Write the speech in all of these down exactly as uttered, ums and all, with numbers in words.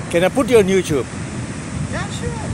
Can I put you on YouTube? Yeah, sure.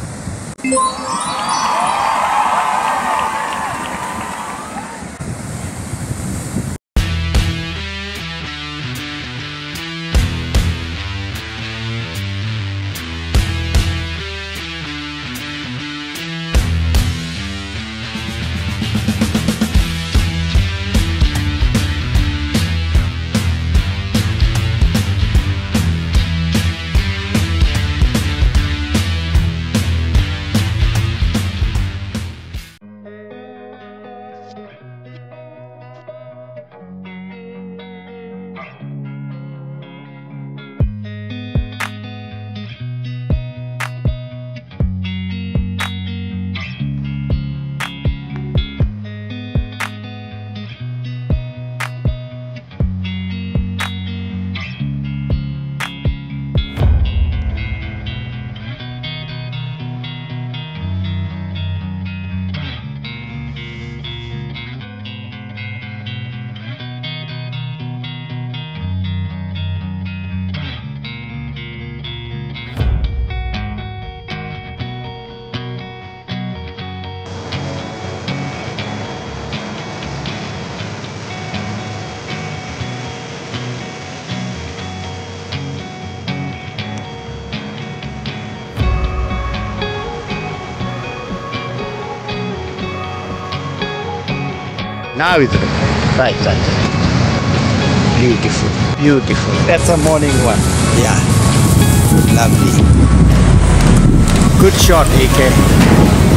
Now it's right, right, right. Beautiful, beautiful. That's a morning one. Yeah, lovely. Good shot, A K.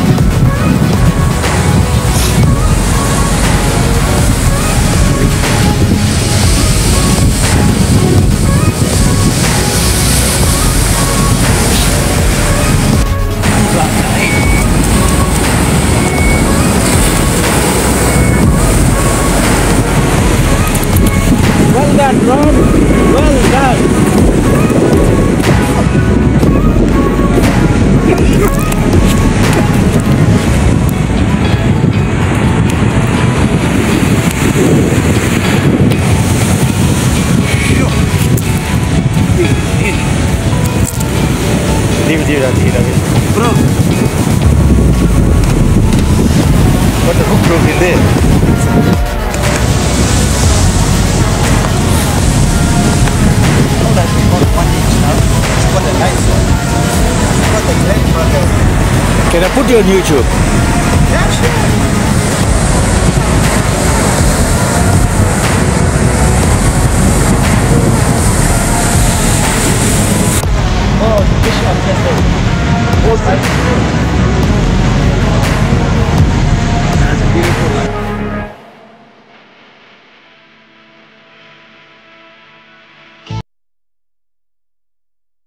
Well done, Rob. Well done. Leave it here, leave it. Bro. What the hook broke in there? Can I put you on YouTube? Yeah, sure. Oh, the fish on the